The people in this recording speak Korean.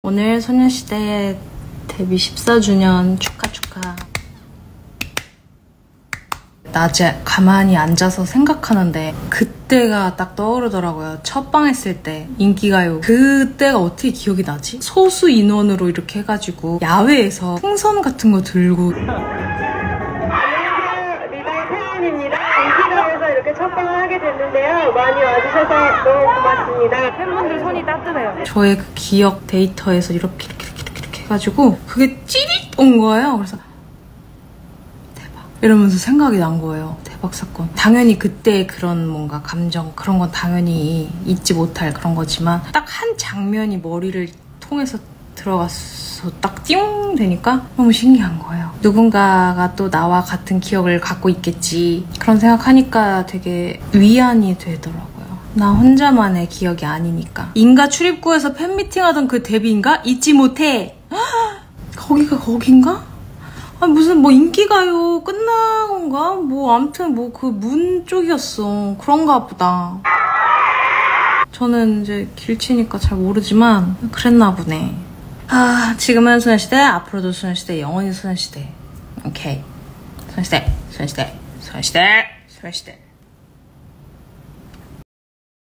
오늘 소녀시대 데뷔 14주년 축하. 낮에 가만히 앉아서 생각하는데 그때가 딱 떠오르더라고요. 첫방 했을 때 인기가요. 그때가 어떻게 기억이 나지? 소수 인원으로 이렇게 해가지고 야외에서 풍선 같은 거 들고. 안녕하세요. 리더의 태연입니다. 인기가요에서 이렇게 첫방을 하게 됐는데요. 많이 와주셔서 너무 고맙습니다. 팬분들 손이 따뜻해요. 저의 그 기억 데이터에서 이렇게 해가지고 그게 찌릿 온 거예요. 그래서 대박 이러면서 생각이 난 거예요. 대박 사건. 당연히 그때 그런 뭔가 감정 그런 건 당연히 잊지 못할 그런 거지만 딱 한 장면이 머리를 통해서 들어가서 딱 띵 되니까 너무 신기한 거예요. 누군가가 또 나와 같은 기억을 갖고 있겠지 그런 생각하니까 되게 위안이 되더라고요. 나 혼자만의 기억이 아니니까. 인가 출입구에서 팬미팅하던 그 데뷔인가? 잊지 못해. 거기가 거긴가? 아 무슨 뭐 인기가요 끝난 건가? 뭐 아무튼 뭐 그 문 쪽이었어. 그런가 보다. 저는 이제 길치니까 잘 모르지만 그랬나 보네. 아 지금은 소녀시대, 앞으로도 소녀시대, 영원히 소녀시대. 오케이. 소녀시대.